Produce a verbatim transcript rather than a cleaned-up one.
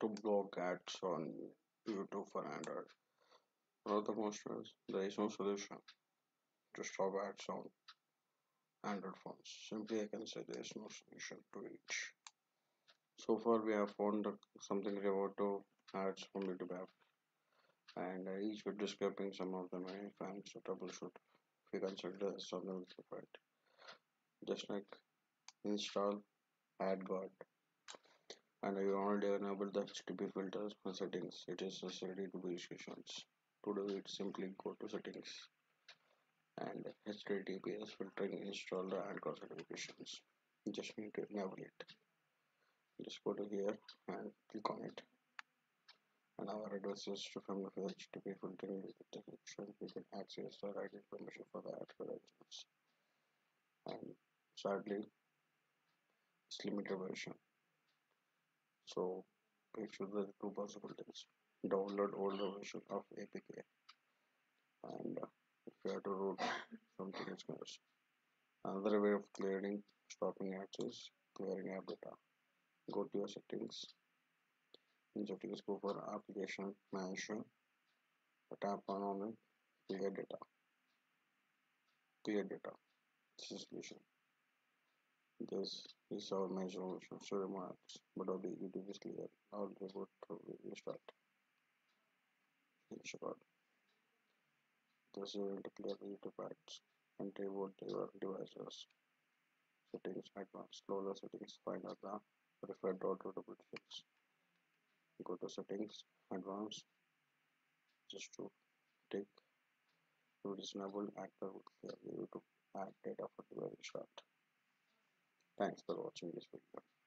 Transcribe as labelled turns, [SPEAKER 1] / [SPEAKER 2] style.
[SPEAKER 1] to block ads on YouTube for Android. One of the most is there is no solution to stop ads on Android phones. Simply, I can say there is no solution to each. So far, we have found the- something about to ads from YouTube app, and uh, each with describing some of the many fans to troubleshoot. If you consider something different, just like install ad guard, and you already enable the H T T P filters and settings. It is necessary to be restrictions. To do it, simply go to settings and H T T P S filtering install the ad guard certifications. You just need to enable it. Just go to here and click on it. And our address is to from the H T T P filtering section. You can access the right information for the ad credentials. And sadly, it's limited version. So make sure there are two possibilities. Download older version of A P K, and uh, if you have to root something is goes. Another way of clearing stopping ads is clearing app data. Go to your settings. In settings, go for application management. Tap on on it. Clear data. Clear data. This is solution. This is our major solution. So remarks, but all the YouTube is clear. Now we go to restart. Finish record. This is going to clear the YouTube ads and reboot your devices. Settings, advanced, lower settings, find out the preferred auto double fix. Go to settings, advanced, just to take to disable actor will clear the YouTube ad data for the very start. Thanks for watching this video.